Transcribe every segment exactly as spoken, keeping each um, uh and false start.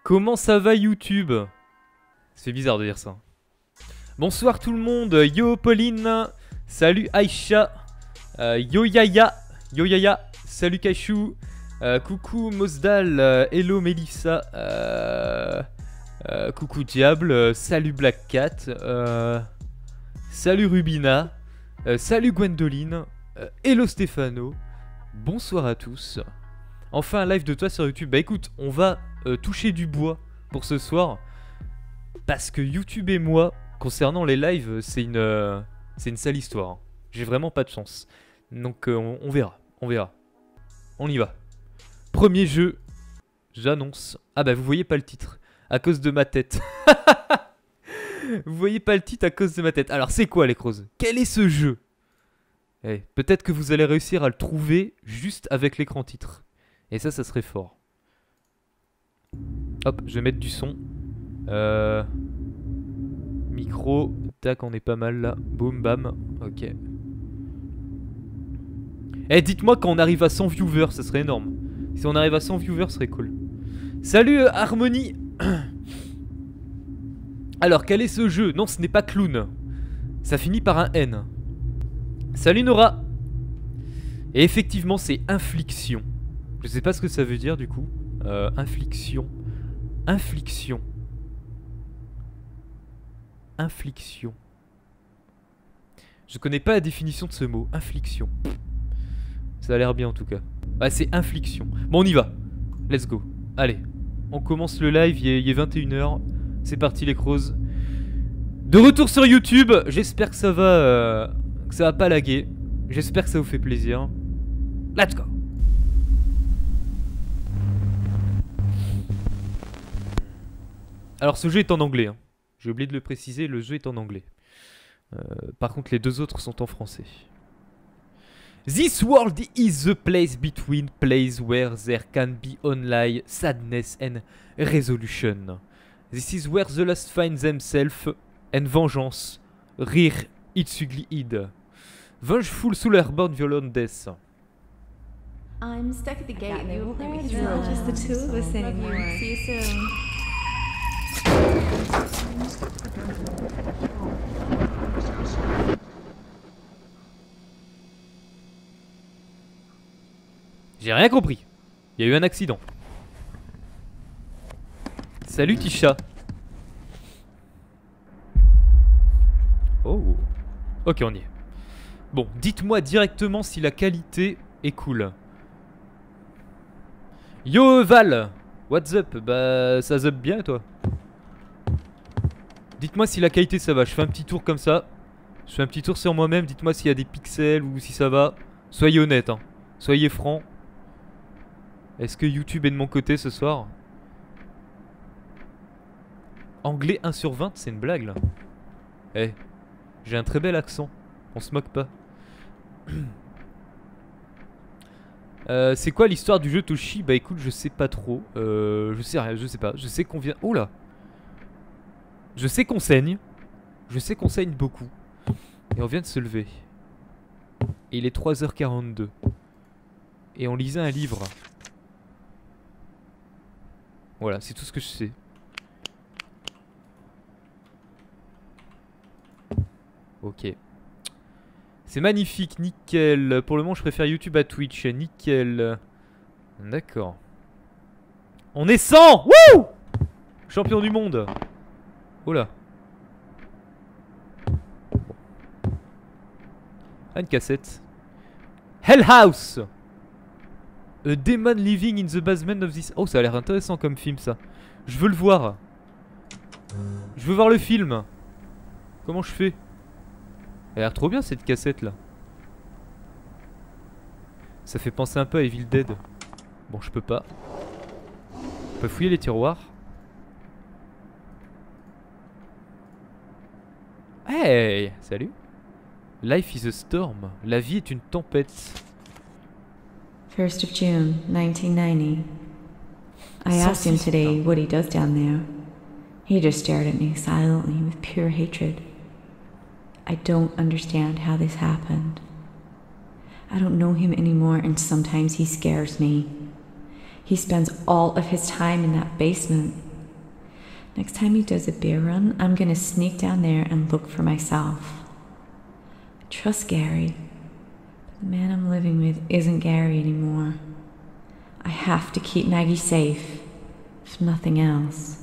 Comment ça va YouTube? C'est bizarre de dire ça. Bonsoir tout le monde, yo Pauline, salut Aïcha, euh, yo Yaya, yo Yaya, salut Kachou, euh, coucou Mosdal, euh, hello Mélissa, euh, euh, coucou Diable, euh, salut Black Cat, euh, salut Rubina, euh, salut Gwendoline, euh, hello Stéphano, bonsoir à tous. Enfin un live de toi sur YouTube. Bah écoute, on va euh, toucher du bois pour ce soir, parce que YouTube et moi, concernant les lives, c'est une, euh, c'est une sale histoire. Hein. J'ai vraiment pas de chance. Donc euh, on, on verra, on verra. On y va. Premier jeu, j'annonce. Ah bah vous voyez pas le titre, à cause de ma tête. Vous voyez pas le titre à cause de ma tête. Alors c'est quoi les crozes? Quel est ce jeu? Eh, peut-être que vous allez réussir à le trouver juste avec l'écran titre. Et ça, ça serait fort. Hop, je vais mettre du son. Euh... Micro, tac, on est pas mal là. Boum, bam, ok. Eh, dites-moi quand on arrive à cent viewers, ça serait énorme. Si on arrive à cent viewers, ce serait cool. Salut euh, Harmonie. Alors, quel est ce jeu? Non, ce n'est pas Clown. Ça finit par un N. Salut Nora. Et effectivement, c'est Infliction. Je sais pas ce que ça veut dire du coup. Euh, infliction. Infliction. Infliction. Je connais pas la définition de ce mot. Infliction. Ça a l'air bien en tout cas. Bah c'est infliction. Bon on y va. Let's go. Allez. On commence le live. Il est, il est vingt et une heures. C'est parti les crozes. De retour sur YouTube. J'espère que ça va... Euh, que ça va pas laguer. J'espère que ça vous fait plaisir. Let's go. Alors ce jeu est en anglais. Hein. J'ai oublié de le préciser, le jeu est en anglais. Euh, par contre, les deux autres sont en français. This world is the place between place where there can be only sadness and resolution. This is where the lost find themselves and vengeance rear its ugly head. Vengeful soul airborne violent death. I'm stuck at the gate and they won't let me through. It's just the two of us anymore. See you soon. J'ai rien compris. Il y a eu un accident. Salut Tisha. Oh. Ok, on y est. Bon, dites-moi directement si la qualité est cool. Yo Val. What's up? Bah ça zup bien toi. Dites-moi si la qualité ça va. Je fais un petit tour comme ça. Je fais un petit tour sur moi-même. Dites-moi s'il y a des pixels ou si ça va. Soyez honnête hein. Soyez franc. Est-ce que YouTube est de mon côté ce soir? Anglais un sur vingt, c'est une blague là. Eh, hey, j'ai un très bel accent. On se moque pas. euh, c'est quoi l'histoire du jeu Toshi? Bah écoute, je sais pas trop. Euh, je sais rien, je sais pas. Je sais qu'on vient... Oh là. Je sais qu'on saigne. Je sais qu'on saigne beaucoup. Et on vient de se lever. Et il est trois heures quarante-deux. Et on lisait un livre. Voilà, c'est tout ce que je sais. Ok. C'est magnifique, nickel. Pour le moment, je préfère YouTube à Twitch. Nickel. D'accord. On est cent. Wouh! Champion du monde. Oh là. Ah, une cassette. Hell House. A demon living in the basement of this... Oh, ça a l'air intéressant comme film, ça. Je veux le voir. Je veux voir le film. Comment je fais? Elle a l'air trop bien, cette cassette-là. Ça fait penser un peu à Evil Dead. Bon, je peux pas. On peut fouiller les tiroirs. Hey! Salut. Life is a storm. La vie est une tempête. first of June, nineteen ninety. I asked him today what he does down there. He just stared at me silently with pure hatred. I don't understand how this happened. I don't know him anymore and sometimes he scares me. He spends all of his time in that basement, Next time he does a beer run, I'm gonna sneak down there and look for myself. I trust Gary, but the man I'm living with isn't Gary anymore. I have to keep Maggie safe, if nothing else.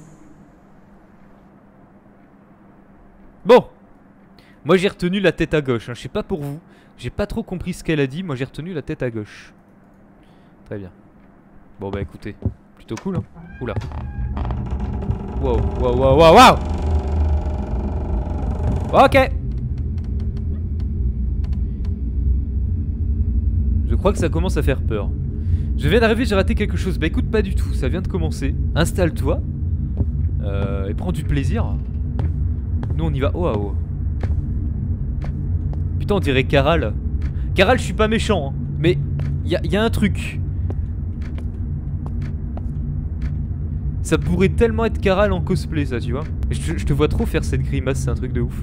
Bon, moi j'ai retenu la tête à gauche, hein. Je sais pas pour vous, j'ai pas trop compris ce qu'elle a dit, moi j'ai retenu la tête à gauche. Très bien. Bon bah écoutez, plutôt cool hein. Oula. Wow, wow, wow, wow, wow. Ok. Je crois que ça commence à faire peur. Je viens d'arriver, j'ai raté quelque chose. Bah écoute, pas du tout, ça vient de commencer. Installe-toi euh, et prends du plaisir. Nous on y va. Oh, oh, oh. Putain, on dirait Caral. Caral, je suis pas méchant, hein, mais il y, y a un truc. Ça pourrait tellement être Caral en cosplay, ça, tu vois. Je, je te vois trop faire cette grimace, c'est un truc de ouf.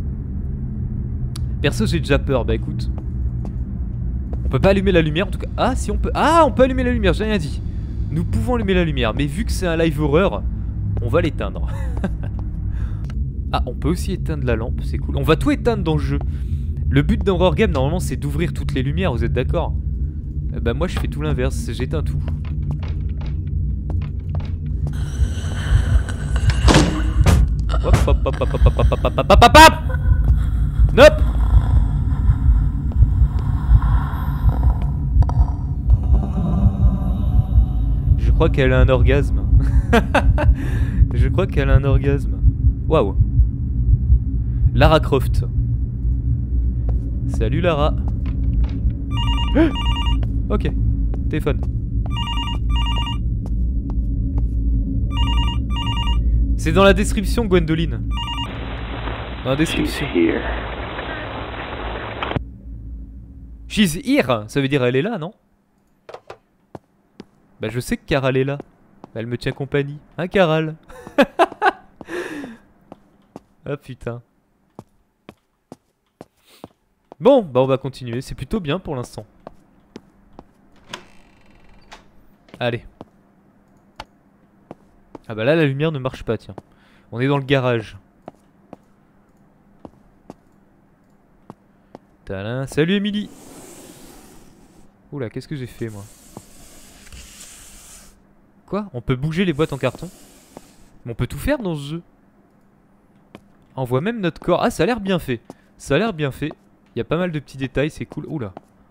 Perso, j'ai déjà peur. Bah écoute, on peut pas allumer la lumière en tout cas. Ah, si on peut. Ah, on peut allumer la lumière, j'ai rien dit. Nous pouvons allumer la lumière, mais vu que c'est un live horreur, on va l'éteindre. Ah, on peut aussi éteindre la lampe, c'est cool. On va tout éteindre dans le jeu. Le but d'un horror game, normalement, c'est d'ouvrir toutes les lumières, vous êtes d'accord? Bah moi, je fais tout l'inverse, j'éteins tout. Hop hop hop hop hop hop hop hop hop hop hop hop. Nope. Je crois qu'elle a un orgasme. Je crois qu'elle a un orgasme. Waouh. Lara Croft. Salut Lara. Ok. Téléphone. C'est dans la description, Gwendoline. Dans la description. She's here. Ça veut dire elle est là, non? Bah je sais que Caral est là. Elle me tient compagnie. Hein, Caral? Ah putain. Bon, bah on va continuer. C'est plutôt bien pour l'instant. Allez. Ah bah là la lumière ne marche pas, tiens. On est dans le garage. Tadam. Salut Emily. Oula, qu'est-ce que j'ai fait moi? Quoi? On peut bouger les boîtes en carton? Mais on peut tout faire dans ce jeu. On voit même notre corps. Ah, ça a l'air bien fait. Ça a l'air bien fait. Il y a pas mal de petits détails, c'est cool. Oula.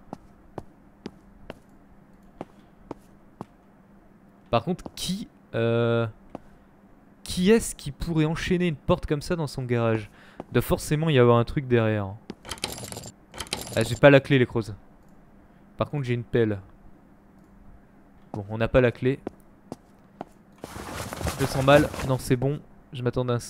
Par contre, qui... Euh... Qui est-ce qui pourrait enchaîner une porte comme ça dans son garage? Il doit forcément y avoir un truc derrière. Ah, j'ai pas la clé, les crozes. Par contre, j'ai une pelle. Bon, on n'a pas la clé. Je sens mal. Non, c'est bon. Je m'attends à un...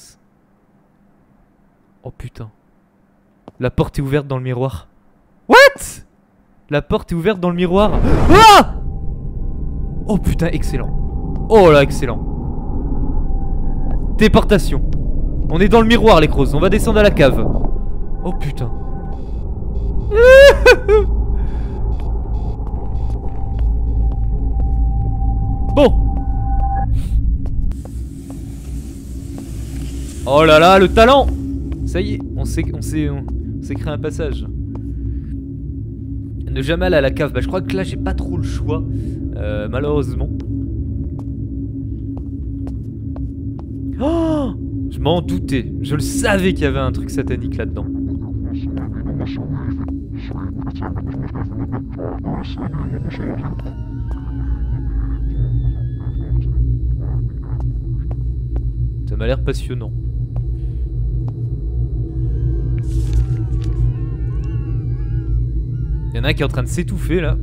Oh putain. La porte est ouverte dans le miroir. What? La porte est ouverte dans le miroir. Ah! Oh putain, excellent. Oh là, excellent. Téléportation. On est dans le miroir, les crozes. On va descendre à la cave. Oh putain. Bon. Oh là là, le talent. Ça y est, on s'est on s'est on s'est créé un passage. Ne jamais aller à la cave. Bah je crois que là j'ai pas trop le choix, euh, malheureusement. Oh, je m'en doutais. Je le savais qu'il y avait un truc satanique là-dedans. Ça m'a l'air passionnant. Il y en a un qui est en train de s'étouffer là.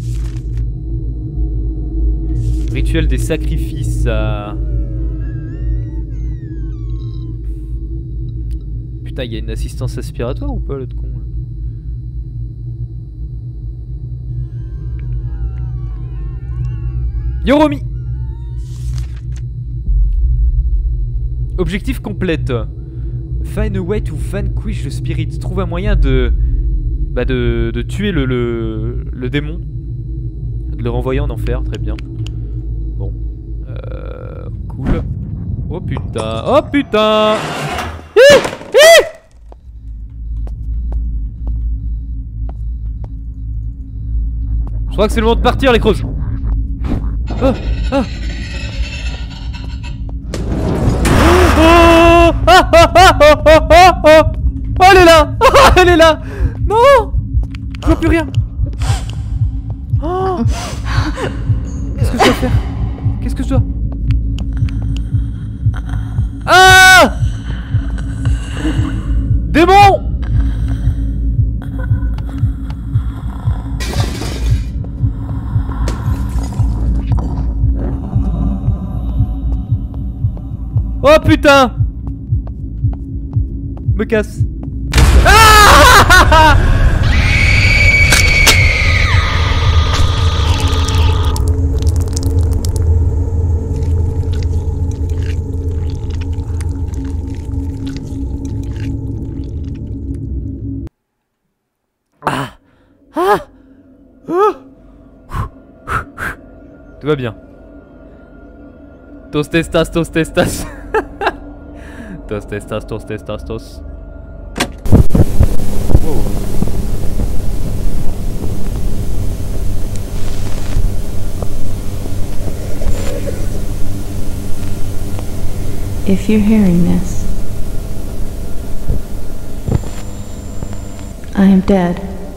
Rituel des sacrifices à... Putain, il y a une assistance aspiratoire ou pas, l'autre con là? Yoromi. Objectif complète. Find a way to vanquish the spirit. Trouve un moyen de... Bah de, de tuer le, le, le démon. De le renvoyer en enfer, très bien. Bon. Euh, cool. Oh putain. Oh putain. Hi, hi. Je crois que c'est le moment de partir les crozes. Oh, oh. Oh, ah, ah, ah, oh, oh, oh, oh. Oh, elle est là. Oh, elle est là. Non. Je vois plus rien. Oh. Qu'est-ce que je dois faire? Qu'est-ce que je dois... Ah! Démon! Oh putain! Me casse. Ah! Ah. Ah. Oh. Tout va bien. Tostestas, tostestas. Tostestas, tostestas, tos. Wow. If you're hearing this, I am dead.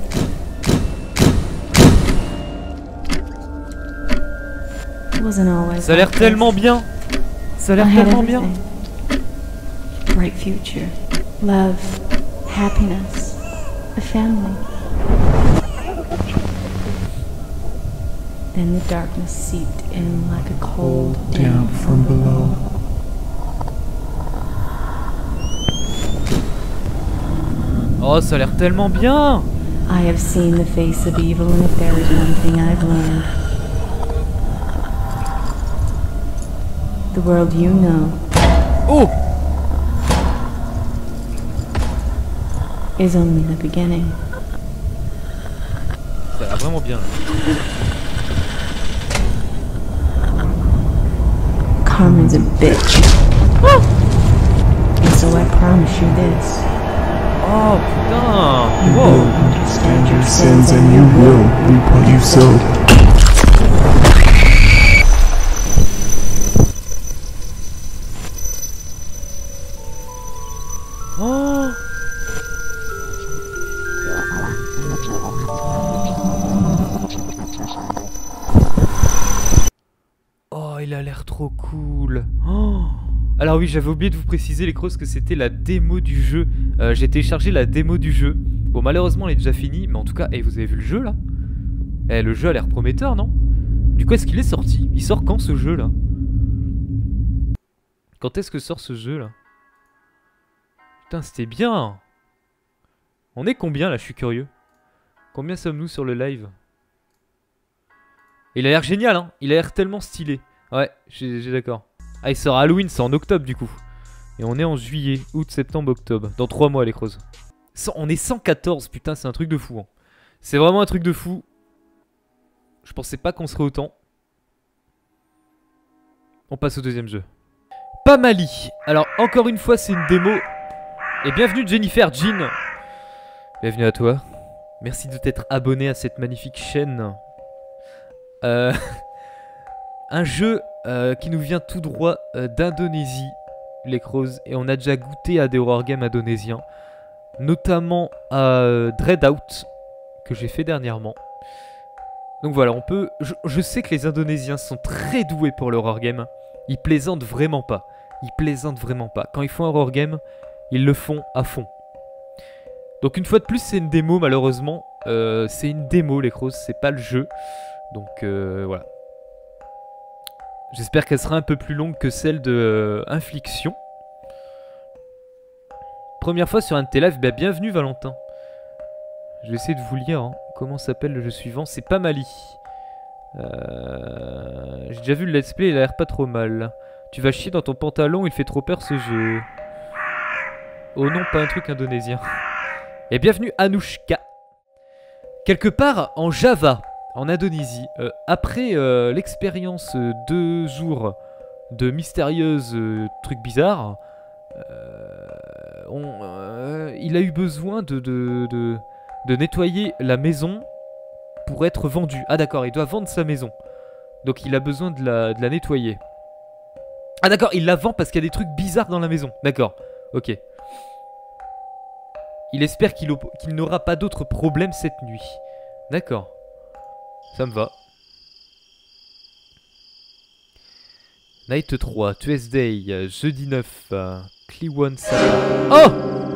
It wasn't always Ça a l'air like tellement this. bien. Ça a l'air I had tellement bien. everything. Bright future, love, happiness, a family. Then the darkness seeped in like a cold Down from below. Oh, ça a l'air tellement bien. I have seen the face of evil, and if there is one thing I've learned, the world you know Oh. is only the beginning. Ça a l'air vraiment bien. Carmen's a bitch. And so I promise you this. Oh putain. You Wow. will understand your sins and you will reap what you sowed. Oh. Oh, il a l'air trop cool. Oh. Alors oui, j'avais oublié de vous préciser les creuses que c'était la démo du jeu. Euh, J'ai téléchargé la démo du jeu. Bon, malheureusement, elle est déjà finie, mais en tout cas, hey, vous avez vu le jeu là? Eh, le jeu a l'air prometteur, non? Du coup, est-ce qu'il est sorti? Il sort quand ce jeu là? Quand est-ce que sort ce jeu là? Putain, c'était bien. On est combien là? Je suis curieux. Combien sommes-nous sur le live? Il a l'air génial, hein. Il a l'air tellement stylé. Ouais, j'ai d'accord. Ah, il sort à Halloween, c'est en octobre du coup. Et on est en juillet, août, septembre, octobre. Dans trois mois les creuses. On est cent quatorze, putain, c'est un truc de fou. Hein. C'est vraiment un truc de fou. Je pensais pas qu'on serait autant. On passe au deuxième jeu. Pamali. Alors, encore une fois, c'est une démo. Et bienvenue Jennifer Jean. Bienvenue à toi. Merci de t'être abonné à cette magnifique chaîne. Euh, un jeu euh, qui nous vient tout droit euh, d'Indonésie, les crozes. Et on a déjà goûté à des horror games indonésiens. Notamment à euh, Dread Out, que j'ai fait dernièrement. Donc voilà, on peut... Je, je sais que les Indonésiens sont très doués pour l'horror game. Ils plaisantent vraiment pas. Ils plaisantent vraiment pas. Quand ils font un horror game, ils le font à fond. Donc une fois de plus, c'est une démo malheureusement. Euh, c'est une démo les crozes, c'est pas le jeu. Donc euh, voilà. J'espère qu'elle sera un peu plus longue que celle de euh, Infliction. Première fois sur un de tes lives, bah, bienvenue Valentin. Je vais essayer de vous lire. Hein. Comment s'appelle le jeu suivant? C'est Pamali. Euh... J'ai déjà vu le let's play, il a l'air pas trop mal. Tu vas chier dans ton pantalon, il fait trop peur ce jeu. Oh non, pas un truc indonésien. Et bienvenue Anushka. Quelque part en Java, en Indonésie, euh, après euh, l'expérience euh, deux jours de mystérieuses euh, trucs bizarres. Euh, on, euh, il a eu besoin de, de, de, de nettoyer la maison pour être vendu. Ah d'accord, il doit vendre sa maison. Donc il a besoin de la, de la nettoyer. Ah d'accord, il la vend parce qu'il y a des trucs bizarres dans la maison. D'accord, ok. Il espère qu'il qu'il n'aura pas d'autres problèmes cette nuit. D'accord. Ça me va. Night trois, Tuesday, jeudi neuf, uh, Kliwon Sapa. Oh!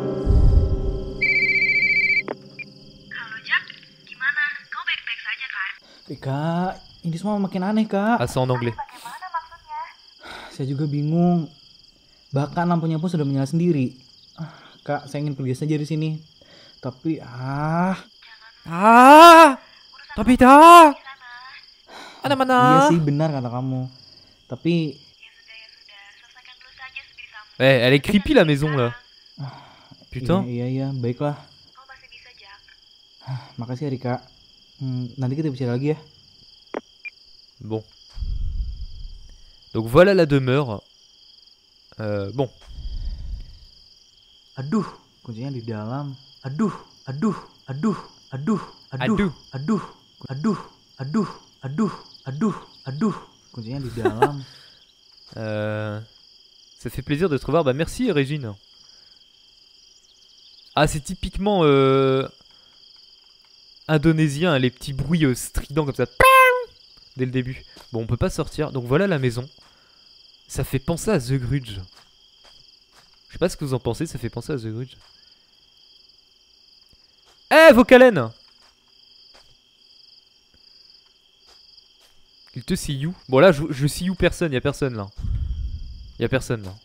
Halo Jack, gimana? Kau baik-baik saja kan? Eh kak, ini semua makin aneh kak. Ah, c'est en anglais. Bagaimana maksudnya? Saya juga bingung. Bahkan lampunya pun sudah menyala sendiri. Ah, kak, saya ingin pergi saja dari sini. Tapi ah, Ah! Tapi dah! Mana mana? iya sih benar kata kamu. Tapi Ya sudah, ya sudah. Selesaikan dulu saja sebisamu. Eh, elle est creepy la maison là. Putain. Iya, iya, iya, baiklah. Kau masih bisa, Jack. Ah, makasih ya Rika. Hmm, nanti kita bicara lagi ya. Bon. Donc voilà la demeure. Euh, bon. Aduh, kuncinya di dalam. Aduh, aduh, aduh, aduh, Aduh. aduh, aduh, aduh, aduh, aduh, aduh. Kuncinya di dalam. Euh, ça fait plaisir de te revoir. Bah merci Régine. Ah c'est typiquement euh, indonésien, hein, les petits bruits euh, stridents comme ça. Dès le début. Bon on peut pas sortir. Donc voilà la maison. Ça fait penser à The Grudge. Je sais pas ce que vous en pensez, ça fait penser à The Grudge. Eh hey, Vocalen! Il te see you. Bon là je, je see you personne, y a personne là. Y a personne là.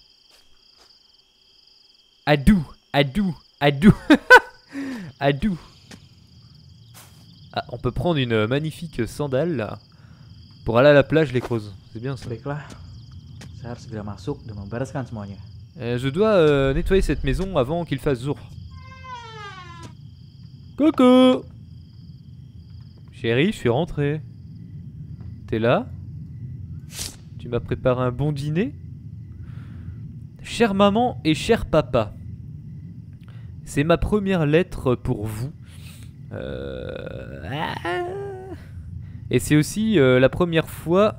I do, I do, I do. I do. Ah, on peut prendre une magnifique sandale là. Pour aller à la plage les creuses. C'est bien ça. Baiklah, saya harus segera masuk dan membereskan semuanya. Euh, je dois euh, nettoyer cette maison avant qu'il fasse jour. Coucou! Chérie, je suis rentré. T'es là? Tu m'as préparé un bon dîner? Chère maman et cher papa, c'est ma première lettre pour vous. Euh... Et c'est aussi euh, la première fois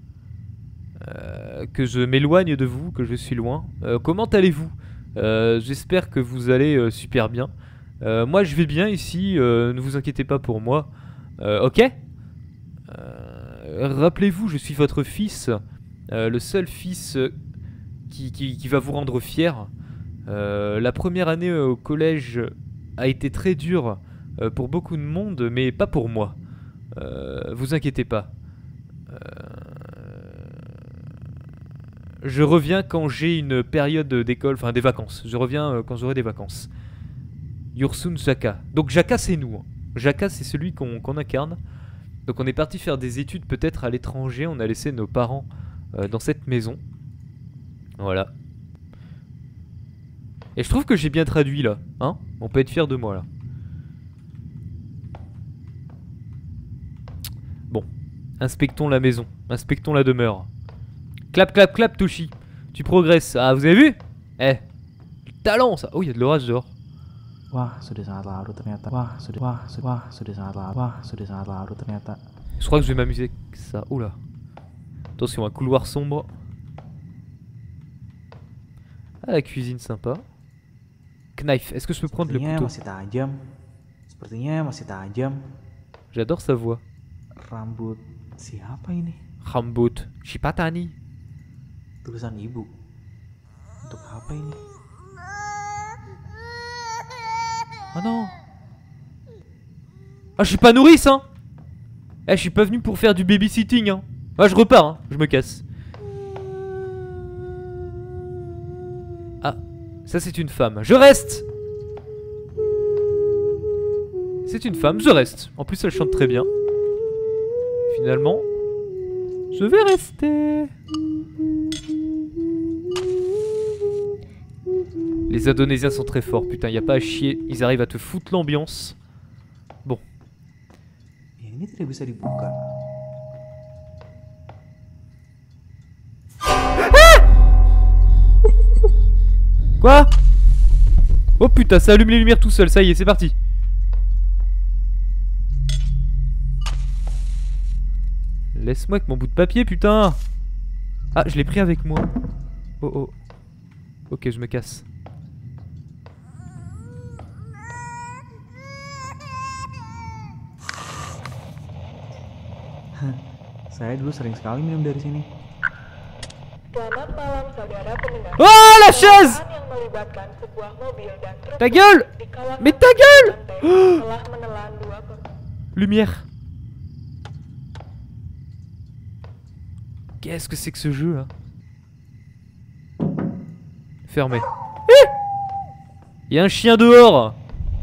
euh, que je m'éloigne de vous, que je suis loin. Euh, comment allez-vous? euh, J'espère que vous allez euh, super bien. Euh, moi je vais bien ici, euh, ne vous inquiétez pas pour moi. Euh, ok euh, Rappelez-vous, je suis votre fils, euh, le seul fils euh, qui, qui, qui va vous rendre fier. Euh, la première année euh, au collège a été très dure euh, pour beaucoup de monde, mais pas pour moi. Euh, vous inquiétez pas. Euh, je reviens quand j'ai une période d'école, enfin des vacances. Je reviens euh, quand j'aurai des vacances. Yursun Jaka. Donc Jaka c'est nous. Hein. Jaka c'est celui qu'on qu'on incarne. Donc on est parti faire des études peut-être à l'étranger. On a laissé nos parents euh, dans cette maison. Voilà. Et je trouve que j'ai bien traduit là. Hein? On peut être fier de moi là. Bon. Inspectons la maison. Inspectons la demeure. Clap, clap, clap, Toshi. Tu progresses. Ah, vous avez vu? Eh. Du talent ça. Oh, il y a de l'orage dehors. Wah, sudah sangat larut ternyata. Wah, sudah, wah, sudah, wah, sudah sangat larut. Wah, sudah sangat larut ternyata. Je crois que je vais m'amuser avec ça. Oula. Attention, un couloir sombre. Ah, la cuisine sympa. Knife. Est-ce que je peux prendre le Sepertinya couteau? masih tajam. Sepertinya masih tajam. J'adore sa voix. Rambut siapa ini? Rambut. Shipatani. Tulisan ibu. Untuk apa ini? Oh non. Ah, je suis pas nourrice, hein. Eh, je suis pas venu pour faire du babysitting, hein. Ah, je repars, hein. Je me casse. Ah, ça c'est une femme. Je reste. C'est une femme, je reste. En plus, elle chante très bien. Finalement, je vais rester. Les Indonésiens sont très forts, putain, y a pas à chier. Ils arrivent à te foutre l'ambiance. Bon. Ya, ini tidak bisa dibuka. Quoi? Oh putain, ça allume les lumières tout seul, ça y est, c'est parti. Laisse-moi avec mon bout de papier, putain. Ah, je l'ai pris avec moi. Oh oh. Ok, je me casse. Saya dulu sering sekali minum dari sini. Selamat malam saudara pendengar. Oh la chaise! Yang melibatkan sebuah mobil dan truk Ta gueule! di kawasan Mais ta gueule! pantai telah menelan dua korban. Lumière. Qu'est-ce que c'est que ce jeu là? Fermé. Il y a un chien dehors.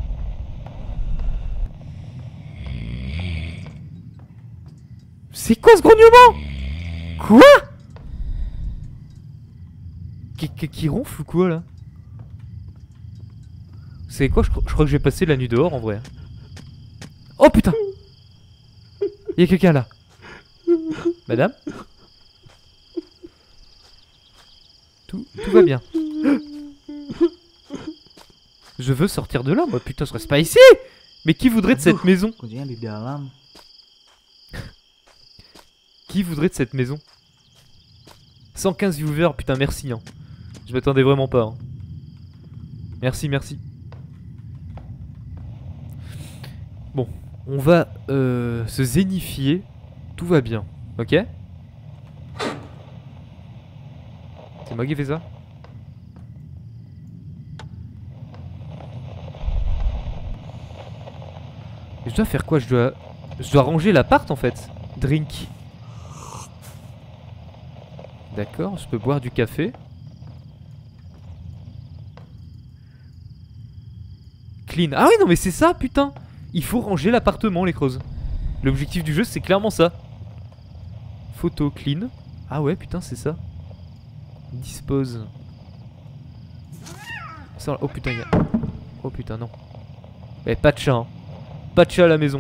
C'est quoi ce grognement? Quoi? Qui, qui, qui ronfle ou quoi là? C'est quoi? Je, je crois que j'ai passé la nuit dehors en vrai. Oh putain! Il y a quelqu'un là. Madame? Tout, tout va bien. Je veux sortir de là, moi. Putain, je reste pas ici. Mais qui voudrait de cette maison? Kuncinya di dalam. Qui voudrait de cette maison? cent quinze viewers, putain, merci. Hein. Je m'attendais vraiment pas. Hein. Merci, merci. Bon, on va euh, se zénifier. Tout va bien, ok? C'est moi qui fais ça? Et je dois faire quoi? Je dois... Je dois ranger l'appart en fait. Drink. D'accord, je peux boire du café. Clean. Ah oui, non mais c'est ça, putain. Il faut ranger l'appartement, les creuses. L'objectif du jeu, c'est clairement ça. Photo, clean. Ah ouais, putain, c'est ça. Dispose. Ça, oh putain, il y a... Oh putain, non. Eh, pas de chat, hein. Pas de chat à la maison.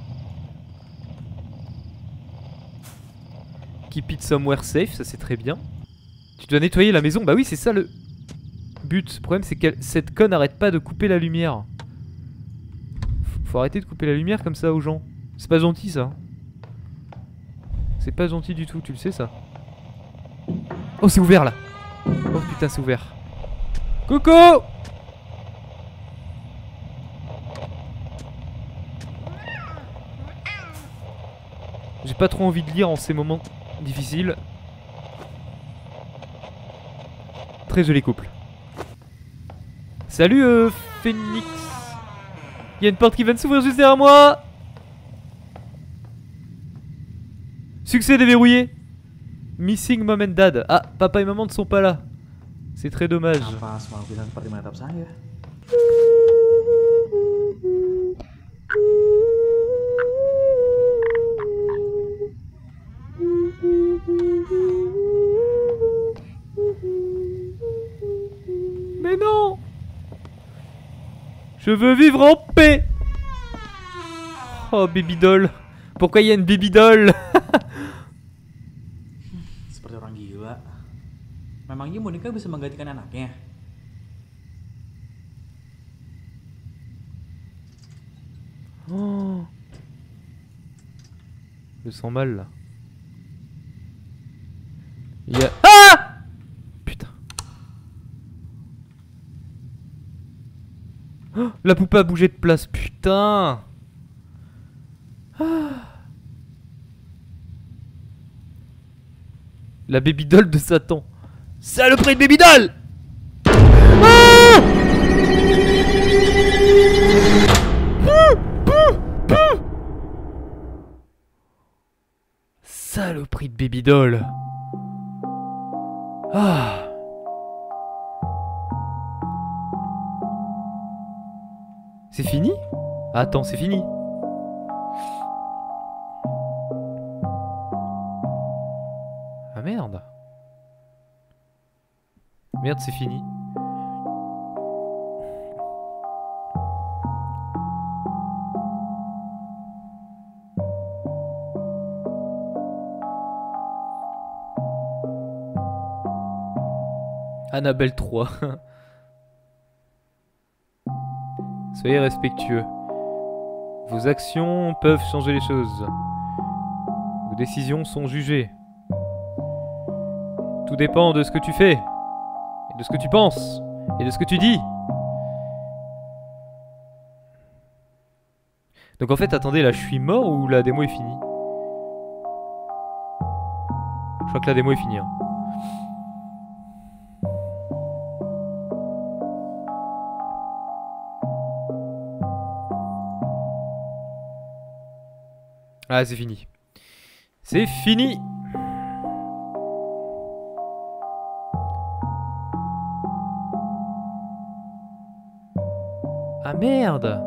Keep it somewhere safe, ça c'est très bien. Tu dois nettoyer la maison, bah oui, c'est ça le but. Le problème, c'est que cette conne arrête pas de couper la lumière. Faut arrêter de couper la lumière comme ça aux gens. C'est pas gentil ça. C'est pas gentil du tout, tu le sais ça. Oh, c'est ouvert là. Oh putain, c'est ouvert. Coco! J'ai pas trop envie de lire en ces moments difficiles. Très joli couple. Salut euh, Phoenix. Il y a une porte qui vient de s'ouvrir juste derrière moi. Succès déverrouillé. Missing mom and dad. Ah, papa et maman ne sont pas là. C'est très dommage. Apa semua bisa seperti menatap saya? Mais non! Je veux vivre en paix! Oh, baby doll. Pourquoi il y a une baby doll? Seperti orang gila. Memangnya Monica bisa menggantikan anaknya? Oh. Je sens mal là. Il y a... Ah! Putain. Oh, la poupée a bougé de place, putain. Ah. La baby doll de Satan. Saloperie de baby doll. Ah! Saloperie de baby doll. Ah. C'est fini? Attends, c'est fini. Ah merde. Merde, c'est fini. Annabelle trois. Soyez respectueux. Vos actions peuvent changer les choses. Vos décisions sont jugées. Tout dépend de ce que tu fais, et de ce que tu penses, et de ce que tu dis. Donc en fait, attendez, là je suis mort ou la démo est finie? Je crois que la démo est finie. Hein. Ah, c'est fini. C'est fini. Ah merde.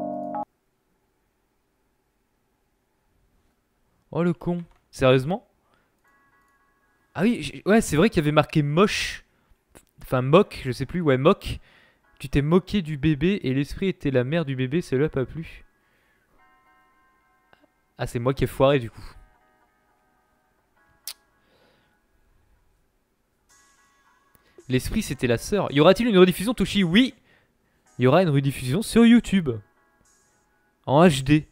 Oh le con. Sérieusement? Ah oui, ouais, c'est vrai qu'il y avait marqué moche. Enfin, moque, je sais plus. Ouais, moque. Tu t'es moqué du bébé et l'esprit était la mère du bébé, cela pas plu. Ah, c'est moi qui ai foiré du coup. L'esprit, c'était la sœur. Y aura-t-il une rediffusion, Toshi? Oui. Il y aura une rediffusion sur YouTube. En H D.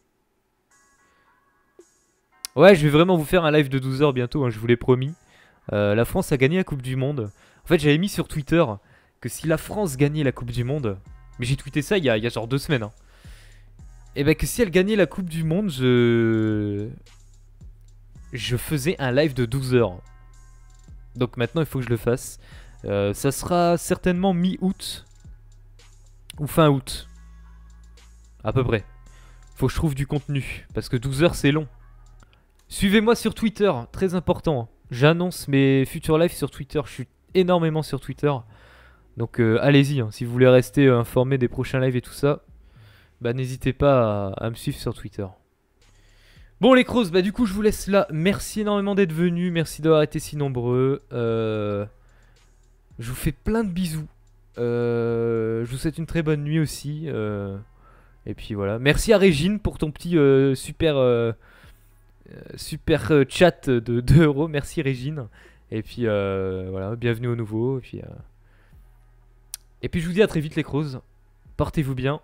Ouais, je vais vraiment vous faire un live de douze heures bientôt, hein, je vous l'ai promis. Euh, la France a gagné la Coupe du Monde. En fait, j'avais mis sur Twitter que si la France gagnait la Coupe du Monde... Mais j'ai tweeté ça il y a, il y a genre deux semaines. Hein. Et ben que si elle gagnait la Coupe du Monde, je... Je faisais un live de douze heures. Donc maintenant, il faut que je le fasse. Euh, ça sera certainement mi-août. Ou fin août. À peu près. Faut que je trouve du contenu. Parce que douze heures, c'est long. Suivez-moi sur Twitter. Très important. J'annonce mes futurs lives sur Twitter. Je suis énormément sur Twitter. Donc euh, allez-y. Hein, si vous voulez rester euh, informé des prochains lives et tout ça. Bah n'hésitez pas à, à me suivre sur Twitter. Bon les crocs, bah du coup je vous laisse là. Merci énormément d'être venus. Merci d'avoir été si nombreux. Euh... Je vous fais plein de bisous. Euh... Je vous souhaite une très bonne nuit aussi. Euh... Et puis voilà. Merci à Régine pour ton petit euh, super euh, super euh, chat de deux euros. Merci Régine. Et puis euh, voilà, bienvenue au nouveau. Et puis, euh... et puis je vous dis à très vite les crocs. Portez-vous bien.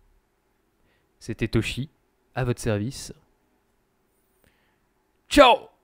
C'était Toshi, à votre service. Ciao!